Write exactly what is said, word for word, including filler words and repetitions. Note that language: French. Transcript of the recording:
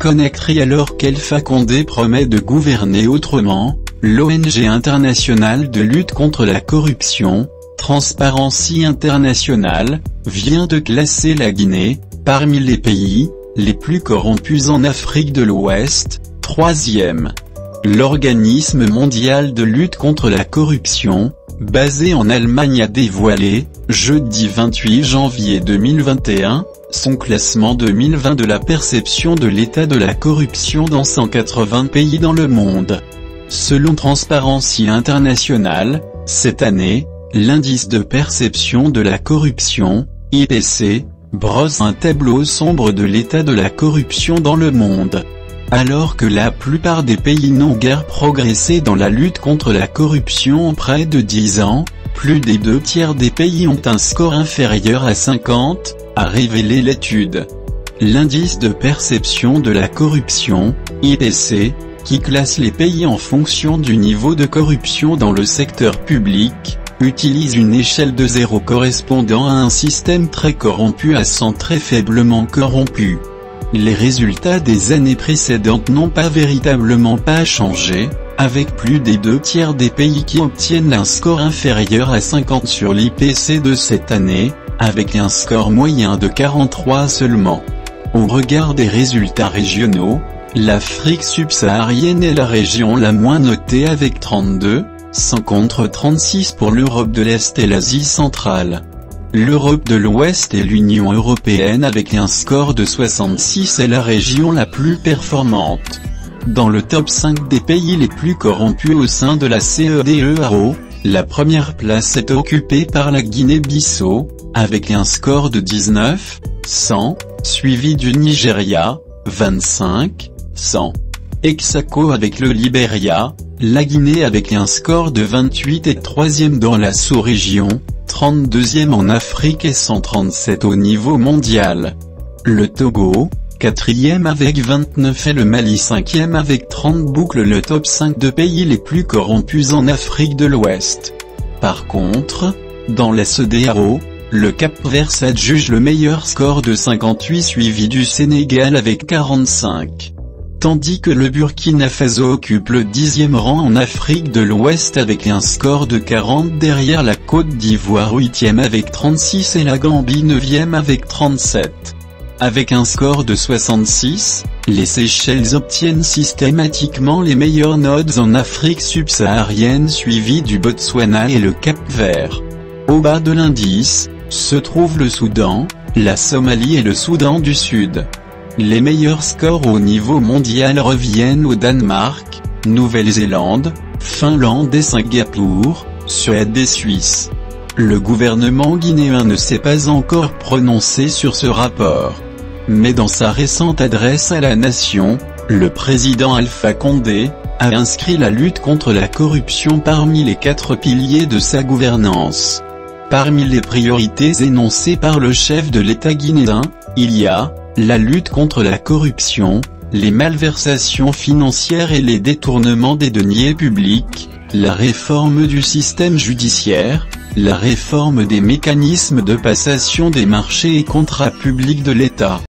Conakry alors qu'Alpha Condé promet de gouverner autrement. L'O N G internationale de lutte contre la corruption, Transparency International, vient de classer la Guinée, parmi les pays les plus corrompus en Afrique de l'Ouest, troisième. L'organisme mondial de lutte contre la corruption, basé en Allemagne a dévoilé, jeudi vingt-huit janvier deux mille vingt et un, son classement deux mille vingt de la perception de l'état de la corruption dans cent quatre-vingts pays dans le monde. Selon Transparency International, cette année, l'indice de perception de la corruption, I P C, brosse un tableau sombre de l'état de la corruption dans le monde. Alors que la plupart des pays n'ont guère progressé dans la lutte contre la corruption en près de dix ans, plus des deux tiers des pays ont un score inférieur à cinquante, a révélé l'étude. L'indice de perception de la corruption, I P C, qui classe les pays en fonction du niveau de corruption dans le secteur public, utilise une échelle de zéro correspondant à un système très corrompu à cent très faiblement corrompu. Les résultats des années précédentes n'ont pas véritablement pas changé, avec plus des deux tiers des pays qui obtiennent un score inférieur à cinquante sur l'I P C de cette année, avec un score moyen de quarante-trois seulement. Au regard des résultats régionaux, l'Afrique subsaharienne est la région la moins notée avec trente-deux, cent contre trente-six pour l'Europe de l'Est et l'Asie centrale. L'Europe de l'Ouest et l'Union européenne avec un score de soixante-six est la région la plus performante. Dans le top cinq des pays les plus corrompus au sein de la C E D E A O, la première place est occupée par la Guinée-Bissau, avec un score de dix-neuf, cent, suivi du Nigeria, vingt-cinq, cent. Ex-aequo avec le Libéria, la Guinée avec un score de vingt-huit est troisième dans la sous-région, trente-deuxième en Afrique et cent trente-sept au niveau mondial. Le Togo, quatrième avec vingt-neuf et le Mali cinquième avec trente boucle le top cinq de pays les plus corrompus en Afrique de l'Ouest. Par contre, dans la C E D E A O, le Cap-Vert s'adjuge le meilleur score de cinquante-huit suivi du Sénégal avec quarante-cinq. Tandis que le Burkina Faso occupe le dixième rang en Afrique de l'Ouest avec un score de quarante derrière la Côte d'Ivoire huitième avec trente-six et la Gambie neuvième avec trente-sept. Avec un score de soixante-six, les Seychelles obtiennent systématiquement les meilleures notes en Afrique subsaharienne suivi du Botswana et le Cap-Vert. Au bas de l'indice, se trouvent le Soudan, la Somalie et le Soudan du Sud. Les meilleurs scores au niveau mondial reviennent au Danemark, Nouvelle-Zélande, Finlande et Singapour, Suède et Suisse. Le gouvernement guinéen ne s'est pas encore prononcé sur ce rapport. Mais dans sa récente adresse à la nation, le président Alpha Condé a inscrit la lutte contre la corruption parmi les quatre piliers de sa gouvernance. Parmi les priorités énoncées par le chef de l'État guinéen, il y a la lutte contre la corruption, les malversations financières et les détournements des deniers publics, la réforme du système judiciaire, la réforme des mécanismes de passation des marchés et contrats publics de l'État.